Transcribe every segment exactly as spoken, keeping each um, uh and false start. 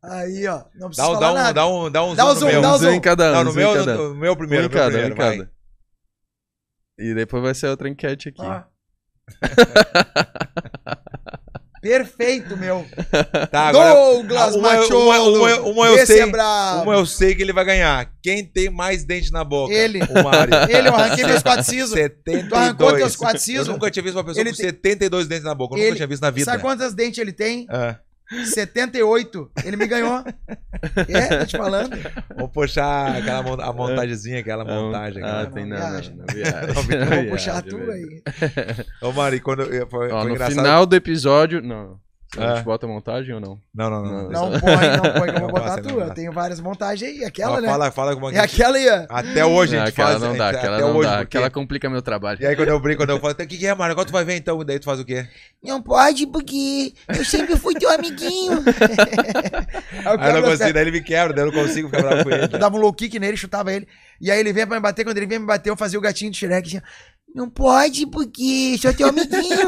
Aí, ó. Não precisa Dá um, falar dá um, nada. dá um, dá um Dá um zoom zoom, no meu. dá um Um zoom em cada um. Não, no um zoom em meu, cada um. no meu primeiro. Um em cada, meu um em primeiro, vai. cada. E depois vai ser outra enquete aqui. Ó. Perfeito, meu. Tá, agora, Douglas uma, Macholo. uma, uma, uma eu Esse sei, é brabo. uma eu sei que ele vai ganhar. Quem tem mais dente na boca? Ele. O Mário. Ele, eu arranquei meus quatro sisos. setenta e dois. Tu arrancou teus quatro Eu sisos? nunca tinha visto uma pessoa Ele com tem- setenta e dois dentes na boca. Eu Ele- nunca tinha visto na vida. Sabe quantos dentes ele tem? Ah, setenta e oito. Ele me ganhou. É, tô te falando. vou puxar aquela mon- a montagemzinha, aquela montagem. Ah, aquela- tem não não, viaja. não, não viaja. Não, Eu vou Viaja, puxar tu velho. aí. Ô, Mário, quando eu- foi, Ó, foi no engraçado. final do episódio... Não. A Ah. gente bota a montagem ou não? Não, não, não. Não. Não põe, não põe que eu Não vou botar passa, tu. não Eu passa. tenho várias montagens aí. Ó, Aquela, né? fala, fala como é que É aquela aí, ó. Até hoje a Não, gente aquela faz. não dá, até aquela até não hoje, dá. porque- Aquela complica meu trabalho. E aí quando eu brinco, quando eu falo, o que que é, Mário? Agora tu vai ver então, daí tu faz o quê? Não pode, porque eu sempre fui teu amiguinho. Aí eu Aí eu quebro não as consigo, pernas. daí ele me quebra, daí eu não consigo ficar bravo com ele. Eu dava um low kick nele, chutava ele. E aí ele vinha pra me bater. Quando ele vinha me bater, eu fazia o gatinho do Shrek. Assim, não pode, porque sou teu amiguinho.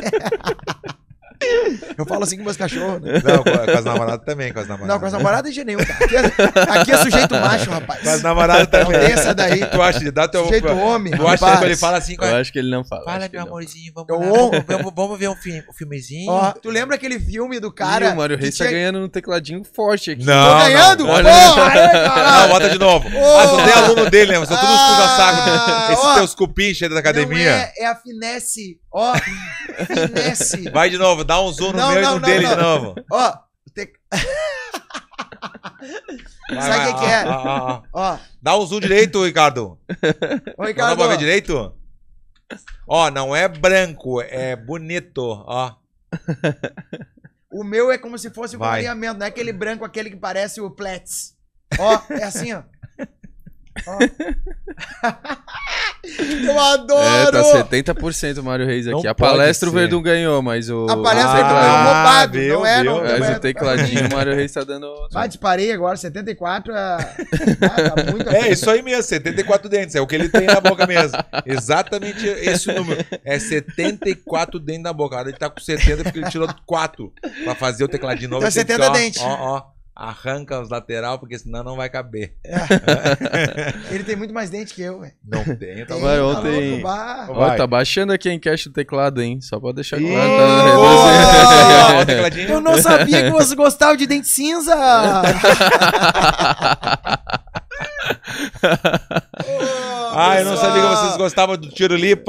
Eu falo assim com meus cachorros, né? Não, com, com as namoradas também, com as namoradas. Não, com as namoradas de nenhum, tá? Aqui é, aqui é sujeito macho, rapaz. Com as namoradas Não também. tem essa daí. Tu acha, dá teu... Sujeito homem, Tu acha que rapaz. quando ele fala assim... Eu acho que ele não fala. Fala, acho que meu ele não amorzinho, vamos Eu lá, amo. vamos, vamos, vamos ver um, filme, um filmezinho. Ó, tu lembra aquele filme do fala. cara... Ih, o Mário que Reis tá tinha- ganhando um tecladinho forte aqui. Não, Tô ganhando? não, Pô, olha- aí, Não, caralho. bota de novo. Ô. Ah, só tem aluno dele, né? São todos os Ah, puxa-saco. Né? Esses ó. teus cupins cheios da academia. Não é, é a finesse. Ó, finesse. Vai de novo, dá um zoom no Não, meu não, e no não, dele não. de novo. Ó, te- Vai, Sabe vai, o que que é? ó, ó, ó. ó. Dá um zoom direito, Ricardo. Ô, Não dá Ricardo. pra ver direito? Ó, não é branco, é bonito, ó. O meu é como se fosse um Vai. alinhamento, não é aquele branco, aquele que parece o Plets. Ó, é assim, ó. Ó. Eu adoro! É, tá setenta por cento o Mário Reis aqui. Não a pode palestra o ser. Verdun ganhou, mas o... A palestra Ah, do meu roubado, viu, não é? viu? Não, Mas não é. o tecladinho o Mário Reis tá dando... Ah, disparei agora, setenta e quatro. É, ah, tá muito É isso aí mesmo, setenta e quatro dentes. É o que ele tem na boca mesmo. Exatamente esse o número. É setenta e quatro dentes na boca. Ele tá com setenta porque ele tirou quatro pra fazer o tecladinho novo. Então Ele tem que, setenta ó, dentes. Ó, ó. Arranca os lateral, porque senão não vai caber. Ele tem muito mais dente que eu, velho. Não tem, tá Tem, bom. Vai, tá ontem- louco, bah. Ó, Vai. tá baixando aqui a enquete do teclado, hein? Só pra deixar Ih, claro. boa! Tá Ó, o reduzindo. tecladinho. Eu não sabia que você gostava de dente cinza. Ah, eu não sabia que vocês gostavam do Tirolipa.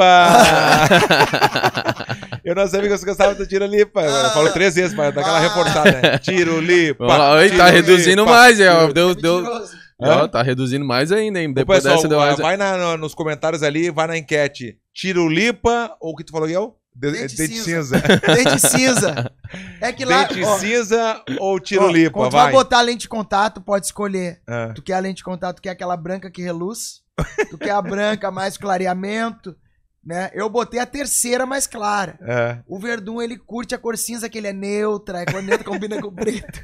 Eu não sabia que vocês gostavam do Tirolipa. Eu falo três vezes pra dar aquela reforçada, né? Tirolipa. Vamos lá. Oi, tá Tirolipa. reduzindo mais, é, ó, deu, deu, Mentiroso. ó, tá reduzindo mais ainda, hein? Ô, Depois pessoal, dessa deu mais... vai na- no- nos comentários ali, vai na enquete. Tirolipa ou o que tu falou, Guilherme? De- Dente Dente cinza. cinza. Dente cinza. É que lá. Dente ó, cinza ou ó, Tirolipa, quando tu vai. vai botar a lente de contato, pode escolher. Ah. Tu quer a lente de contato, tu quer aquela branca que reluz. Tu quer a branca mais clareamento, né? Eu botei a terceira mais clara. É. O Verdun, ele curte a cor cinza, que ele é neutra. A cor neutra combina com o preto.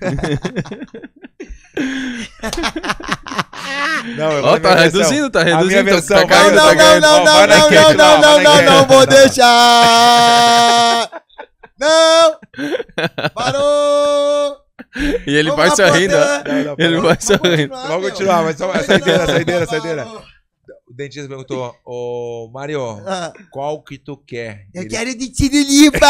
Não, eu Ó, vou na tá minha versão. reduzindo, tá A minha reduzindo. Tá, versão, tá vai, caindo, não, tá não, caindo. não, Ó, não, vai na não, enquete não, lá, não, vai na não, enquete. não, vou deixar. Não! Parou! E ele Vamos vai lá, sorrindo, ó. Potter. Não, não, Ele não. vai Vamos sorrindo. continuar, Vamos meu. continuar, mas só a Não, saideira, não, saideira, não, saideira. não. O dentista perguntou, ô Mário, Ah, qual que tu quer? eu Ele- quero de tiriripa!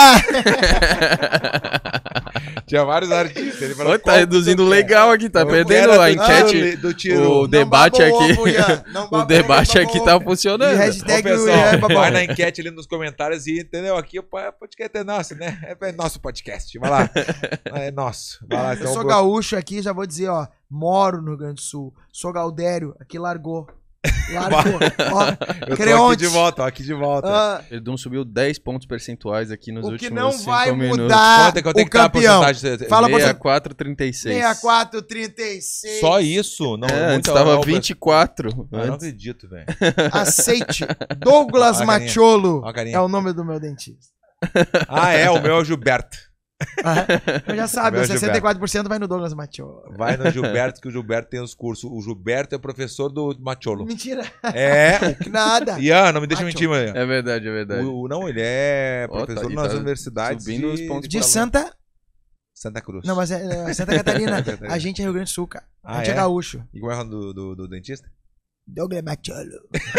Tinha vários artistas. Ele falou, Ó, tá qual que reduzindo tu quer? legal aqui, tá Eu perdendo quero a do enquete. tiro- Do tiro. O Não debate baba o aqui, ovo, Ian. Não o baba debate ovo, aqui baba tá ovo. funcionando. E Ô, hashtag o pessoal, Ian baba vai ovo. na enquete ali nos comentários e, entendeu? Aqui o podcast é nosso, né? É nosso podcast. Vai lá. É nosso. Vai lá. Eu então, sou pro- gaúcho aqui, já vou dizer, ó. Moro no Rio Grande do Sul. Sou Gaudério, aqui largou. Largou. Ó, Eu tô Creonte. aqui de volta, ó, aqui de volta. ah, Ele subiu dez pontos percentuais aqui nos o que últimos não cinco vai minutos. mudar Quanto é que eu tenho o que dar a campeão. porcentagem? Fala pra sessenta e você. quatro, trinta e seis. sessenta e quatro, trinta e seis. Só isso? Não, É, muito- antes tava ó, vinte e quatro. Ah, não Antes. acredito, velho. Aceite. Douglas Ó a carinha. Macholo Ó a carinha. é o nome do meu dentista. Ah, é, o meu é o Gilberto. Eu já sabe, Meu o sessenta e quatro por cento vai no Douglas Macholo. Vai no Gilberto, que o Gilberto tem os cursos. O Gilberto é professor do Macholo. Mentira. É. Nada. Ian, não me deixa Macholo. mentir, mano. É verdade, é verdade. O, o- não, ele é Ó, tá- professor e nas tá universidades subindo os pontos De pra lá. Santa Santa Cruz. Não, mas é, é Santa Catarina. Santa Catarina. A gente é Rio Grande do Sul, cara. Ah, a gente é, é? gaúcho. E como é o nome do, do, do dentista? Douglas Macholo.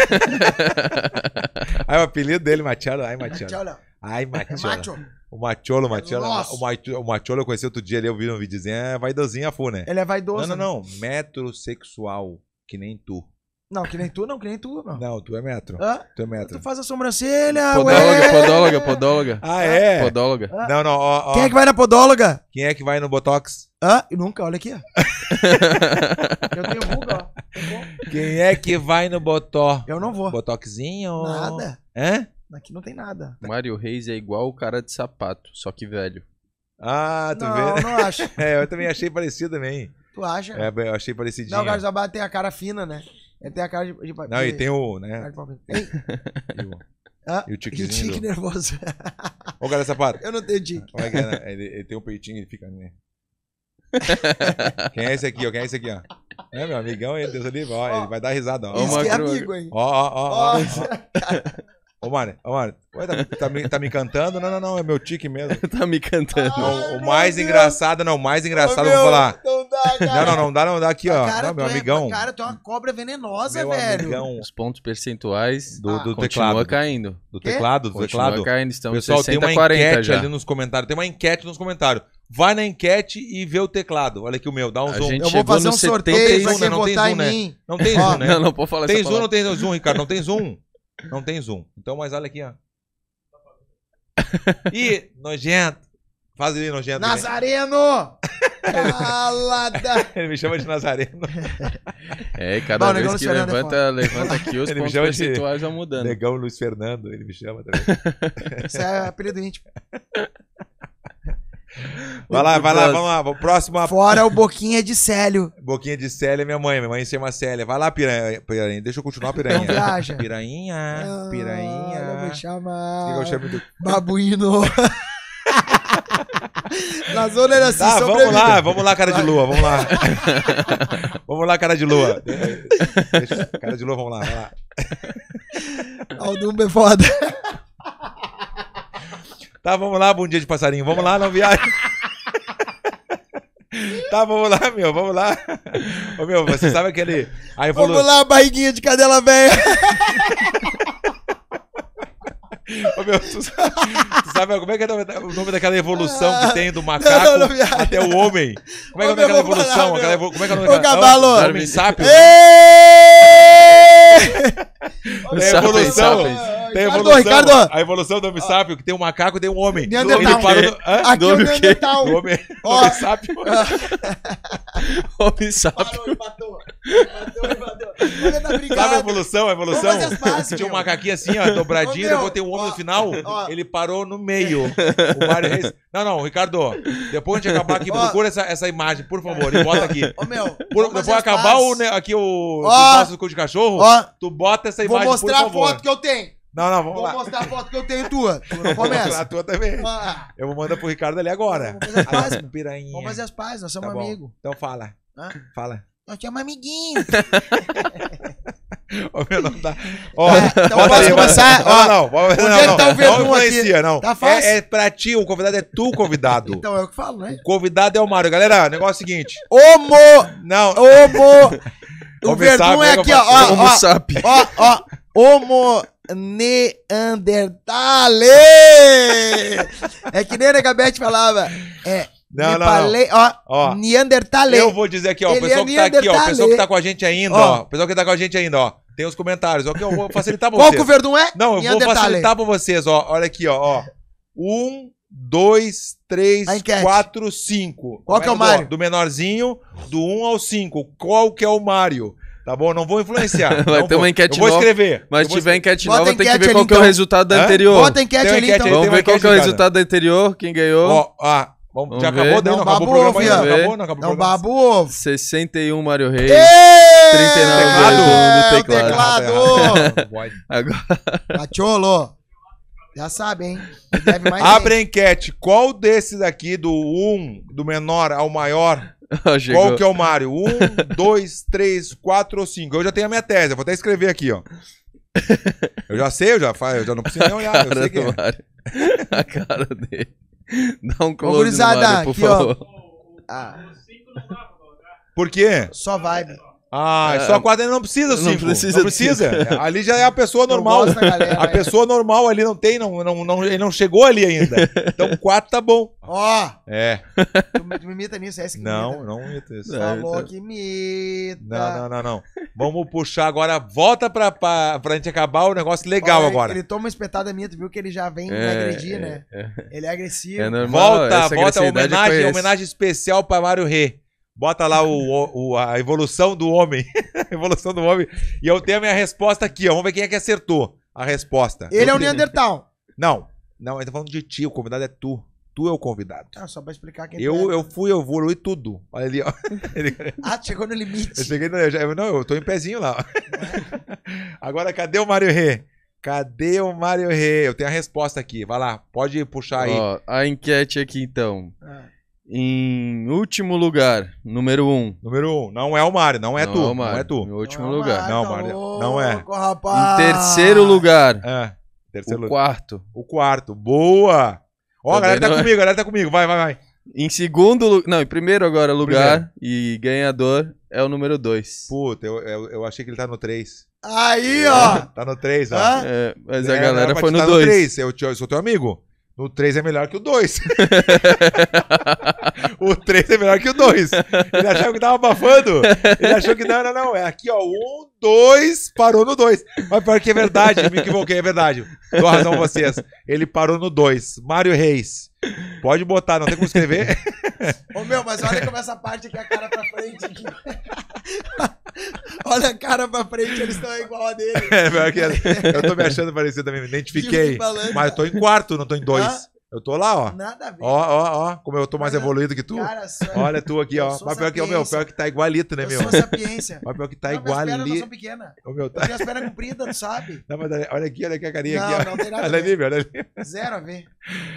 Ah, o apelido dele, Macholo. Ai, Macholo. Macholo. Ai, É Macholo. macho. O Macholo, o Macholo. Nossa. O Macholo, o Macholo eu conheci outro dia ali, eu vi um videozinho, é vaidosinho a fu, né? Ele é vaidoso. Não, não, não. Metrosexual, que nem tu. Não, que nem tu, não, que nem tu. Não. Não, tu é metro. Hã? Tu é metro. Tu faz a sobrancelha, Podóloga, ué. podóloga, podóloga. Ah, é? Podóloga. Ah. Não, não, ó, ó. Quem é que vai na podóloga? Quem é que vai no Botox? Hã? E nunca, olha aqui, ó. Eu tenho vulga, ó. Eu vou. Quem é que vai no Botó? Eu não vou. Botoxinho? Nada. Hã? Aqui não tem nada. Mário Reis é igual o cara de sapato, só que velho. Ah, tu Não, vê? não acho. É, eu também achei parecido também. Tu acha? É, eu achei parecidinho. Não, o Carlos Abad tem a cara fina, né? Ele tem a cara de... de Não, e tem o, cara né? de pau fino. Ei, E o, ah, e o e o tiquezinho. tique do... nervoso. Ô, cara, sapato. Eu não tenho tique. Como é que é, né? ele, ele tem um peitinho, ele fica, né? Quem é esse aqui, ó? Quem é esse aqui, ó? É, meu amigão, ele, Deus ali, ó, Ó. ele vai dar risada, ó. Ó, Isso que é Macro- amigo, hein? Ó, ó, ó, ó. Ó, Ô, Mário, ô, Mário. Ué, tá, tá, me, tá me cantando? Não, não, não, é meu tique mesmo. Tá me cantando. Ah. Não, Ai, o mais meu Deus. engraçado, não, o mais engraçado, Ô, eu vou meu, falar. Não dá, cara. Não, não, não dá, não dá aqui, ó. Cara, Não, meu tu é- amigão. Cara, tu é uma cobra venenosa, Meu velho. amigão Os pontos percentuais do, do continua teclado. caindo. Do Quê? teclado, do Continua teclado. caindo. Estamos Pessoal, tem sessenta, uma quarenta enquete já. ali nos comentários. Tem uma enquete nos comentários. Vai na enquete e vê o teclado. Olha aqui o meu, dá um A zoom. gente Eu vou chegou fazer no um sorteio setenta e pra um, quem né? Não tem votar zoom, em né? mim. Não tem Ó, zoom, né? Não, não pode falar Tem essa zoom ou não palavra. tem zoom, Ricardo? Não tem zoom? Não tem zoom. Então, mas olha aqui, ó. Ih, nojento. Faz ele nojento. né? Nazareno! Calada! Ele me chama de Nazareno. É, cada Bom, o vez negão que Luiz Fernando é levanta, levanta aqui, os Ele me pontos chama de- percentuais vão mudando. Negão Luiz Fernando, ele me chama também. Isso é apelido íntimo. Vai lá, vai lá, vamos lá. Próxima Fora o Boquinha de Célio. boquinha de Célia, minha mãe. Minha mãe se chama Célia. Vai lá, piranha. piranha. Deixa eu continuar, Não piranha. viaja. Pirainha, Ah, Ela pirainha. me chama... O que eu chamo do... Babuíno. Na zona era assim, Tá, vamos sobrevive. lá, vamos lá, cara de lua, vamos lá. Vamos lá, cara de lua. Deixa- cara de lua, vamos lá, vai lá. Aldumba é foda. Tá, vamos lá, bom dia de passarinho. Vamos lá, não viaja. Tá, vamos lá, meu, vamos lá. Ô, meu, você sabe aquele... A evolução... Vamos lá, barriguinha de cadela velha. Ô, meu, tu, sabe- tu sabe como é que é o nome daquela evolução que tem do macaco Não, não, não viaja. até o homem? Como é que é o nome Ô, meu, daquela vou falar, evolução? meu. Aquela evolu- Como é que é o nome Ô, daquela... cavalo. Não, homem sápio. Tem a Sapiens, evolução. sapiens. Tem a Ricardo, evolução. Ricardo. A evolução do homem sápio, que tem um macaco e tem um homem. Neandertal. Ele parou no... Hã? Aqui é o Nome o quê? Neandertal. O homem, o Ó. homem sápio. Homem sábio. Parou, empatou. Empatou, empatou. Olha, tá Sabe a brigado. evolução? A Vamos evolução? fazer as pazes, Tinha um meu. macaquinho assim, ó, dobradinho, Ô, meu, depois tem um homem ó, no final, ó. ele parou no meio. O Mário Reis. Não, não, Ricardo, depois de acabar aqui, Ó. procura essa, essa imagem, por favor, e bota aqui. Ô, meu. Por, vamos fazer depois as acabar pazes. o, né, aqui o Ó. nosso cu de cachorro, Ó, tu bota essa vou imagem, mostrar por a favor. foto que eu tenho. Não, não, vamos Vou lá. mostrar a foto que eu tenho tua. Tu não Vou mostrar começa. a tua também. Ah, Eu vou mandar pro Ricardo ali agora. Vamos fazer as pazes, Ah, meu. pirainha. Vamos fazer as pazes, nós somos Tá bom. amigos. Então fala, Hã? fala. Nós somos amiguinhos. Ô, meu, não dá. Ó, É, então bota posso aí, começar? Não, Ó, não, não. onde Não, é que não, tá o não Verdun aqui? influencia, não. Tá fácil? É, é pra ti, o convidado é tu, convidado. Então é o que falo, né? O convidado é o Mário. Galera, o negócio é o seguinte. Homo! Não, Homo! O Homem Verdun sábio, é é que aqui, eu ó. faço. Ó, Homo ó, sapiens. ó, ó. Homo Neandertale! É que nem a Negabete falava. É. Não, não, Nepale- Ó, Ó, Neandertale. eu vou dizer aqui, ó. O Ele pessoal é que tá aqui, ó. O Neandertale. pessoal que tá com a gente ainda, Ó. ó. O pessoal que tá com a gente ainda, ó. Tem os comentários. Ó, que eu vou facilitar pra Qual vocês. que o Verdun é? Não, eu vou Neandertale. facilitar pra vocês, ó. Olha aqui, ó. ó. Um, dois, três, A enquete. quatro, cinco. Qual que é o Começa do- Mário? Do menorzinho, do um ao cinco. Qual que é o Mário? Tá bom? Não vou influenciar. Vai Não ter vou. uma enquete Eu vou nova, escrever. Mas Eu se vou tiver enquete Bota nova, a tem que enquete ver ali, qual que é o então. resultado da Hã? anterior. Bota a enquete Tem uma ali, enquete então. aí, Vamos tem uma ver qual que é o enquete, cara. resultado da anterior, quem ganhou. Ó, ah, vamos, Vamos já ver. acabou daí? Não, Não, acabou o babou, programa ainda. filha. Não acabou, não acabou o Não, programa. babu ovo. sessenta e um Mário Reis. Ê, trinta e nove é, do teclado. o teclado. Pode. Agora, Cacholo. Já sabe, hein? Deve mais Abre a enquete. Qual desses aqui, do um, do menor ao maior, ó, chegou. qual que é o Mário? Um, dois, três, quatro ou cinco? Eu já tenho a minha tese, eu vou até escrever aqui, ó. Eu já sei, eu já, fa- eu já não preciso nem olhar, eu Cara sei quem do é. Mário. A cara dele. Dá um close gurizada, no Mário, por aqui, ó. favor. Ah, Por quê? só vibe. Ah, É, só quatro não precisa, não cinco. precisa Não de precisa. Ali já é a pessoa normal. Eu gosto da galera, A né? pessoa normal ali não tem, não, não, não, ele não chegou ali ainda. Então quatro tá bom. Ó, É. tu, me- tu me imita nisso, é esse que me Não, imita. não imita isso. Falou É, que imita. Não, não, não, não. Vamos puxar agora. Volta pra, pra, pra gente acabar o negócio legal Olha, agora. Ele toma uma espetada minha, tu viu que ele já vem me É, agredir, é, né? é. Ele é agressivo. É normal. Volta, essa volta, agressividade eu homenagem, conheço. homenagem especial pra Mário Rê. Bota lá o, o- a evolução do homem. A evolução do homem. E eu tenho a minha resposta aqui, ó. Vamos ver quem é que acertou a resposta. Ele Eu é o tenho- Neandertal. Não, não, ele tá falando de ti, o convidado é tu. Tu é o convidado. Ah, só pra explicar quem Eu, tu é. eu fui, eu evolui tudo. Olha ali, ó. Ele- Ah, chegou no limite. Eu cheguei no. eu já- eu- Não, eu tô em pezinho lá. ó. Agora, cadê o Mário Rê? Cadê o Mário Rê? Eu tenho a resposta aqui. Vai lá, pode puxar aí. Ó, a enquete aqui, então. Ah, Em último lugar, número um. Número um, não é o Mário, não é Não tu. o Mário, Não é tu. Em último não, lugar. Mário, Não, tá Mário, louco, não é. Em rapaz. terceiro lugar, É. Terceiro o lugar. quarto. O quarto. Boa! Ó, a Também galera tá não é. comigo, a galera tá comigo. Vai, vai, vai. Em segundo lugar. Não, em primeiro agora lugar. E ganhador é o número dois. Puta, eu, eu, eu achei que ele tá no três. Aí, ó. Tá no três, ó. Hã? É, mas É, a galera era pra foi te no dar dois. três. Eu, te- eu sou teu amigo. No três é melhor que o dois. O três é melhor que o dois. Ele achava que tava abafando. Ele achou que não, não, não. É aqui, ó. um, dois, parou no dois. Mas pior que é verdade, me equivoquei, é verdade. Dou razão a vocês. Ele parou no dois. Mário Reis. Pode botar, não tem como escrever. Ô, meu, mas olha como essa parte aqui é a cara pra frente. Aqui. Olha a cara pra frente, eles estão igual a dele. É, pior que é. Eu tô me achando parecido também, me identifiquei. Falando. Mas eu tô em quarto, não tô em dois. Hã? Eu tô lá, ó. Nada a ver. Ó, ó, ó. Como eu tô mais Mas eu- evoluído que tu. Cara, só- Olha tu aqui, eu ó. sou Mas pior que, ó, meu, sapiência. pior que tá igualito, né, eu meu? sou sapiência. Mas pior que tá Não, minhas pernas não igualito. são pequenas. Ô, meu, Eu tá... tenho as pernas compridas, tu sabe? Não, mas olha olha aqui, olha aqui a carinha Não, aqui, ó. não tem nada a Olha ver. ali, meu, olha ali. Zero a ver.